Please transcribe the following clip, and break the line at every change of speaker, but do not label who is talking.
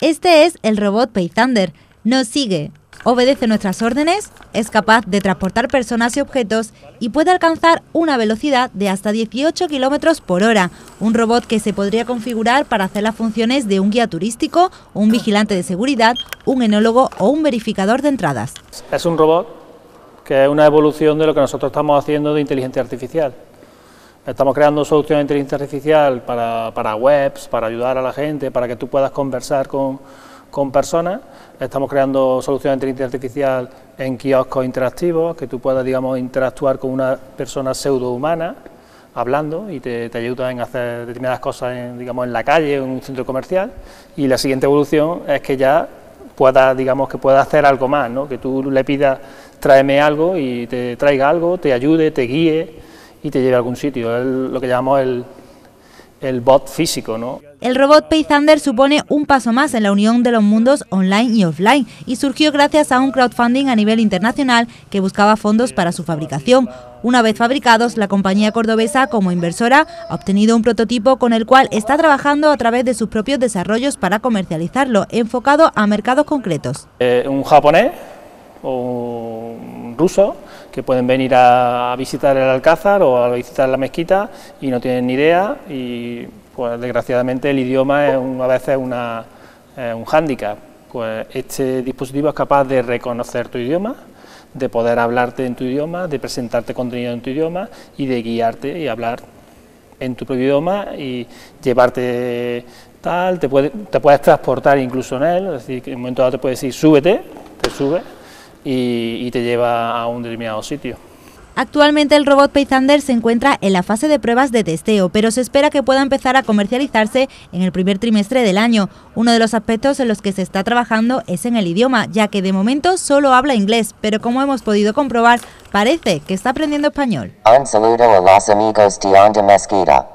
Este es el robot Paythunder. Nos sigue, obedece nuestras órdenes, es capaz de transportar personas y objetos y puede alcanzar una velocidad de hasta 18 km por hora. Un robot que se podría configurar para hacer las funciones de un guía turístico, un vigilante de seguridad, un enólogo o un verificador de entradas.
Es un robot que es una evolución de lo que nosotros estamos haciendo de inteligencia artificial. Estamos creando soluciones de inteligencia artificial para webs, para ayudar a la gente, para que tú puedas conversar con personas. Estamos creando soluciones de inteligencia artificial en kioscos interactivos, que tú puedas, digamos, interactuar con una persona pseudohumana, hablando, y te ayudan en hacer determinadas cosas, digamos, en la calle o en un centro comercial. Y la siguiente evolución es que ya pueda, digamos, que pueda hacer algo más, ¿no? Que tú le pidas, tráeme algo y te traiga algo, te ayude, te guíe y te lleve a algún sitio. Es lo que llamamos el bot físico, ¿no?
El robot Paythunder supone un paso más en la unión de los mundos online y offline y surgió gracias a un crowdfunding a nivel internacional que buscaba fondos para su fabricación. Una vez fabricados, la compañía cordobesa, como inversora, ha obtenido un prototipo con el cual está trabajando a través de sus propios desarrollos para comercializarlo, enfocado a mercados concretos.
Un japonés o un ruso que pueden venir a visitar el Alcázar o a visitar la mezquita y no tienen ni idea, y pues desgraciadamente el idioma es a veces un hándicap. Pues este dispositivo es capaz de reconocer tu idioma, de poder hablarte en tu idioma, de presentarte contenido en tu idioma y de guiarte y hablar en tu propio idioma y llevarte tal, te puedes transportar incluso en él, es decir, que en un momento dado te puede decir súbete, te sube y te lleva a un determinado sitio.
Actualmente el robot Paythunder se encuentra en la fase de pruebas de testeo, pero se espera que pueda empezar a comercializarse en el primer trimestre del año. Uno de los aspectos en los que se está trabajando es en el idioma, ya que de momento solo habla inglés, pero como hemos podido comprobar, parece que está aprendiendo español.
Un saludo a los amigos de Onda Mezquita.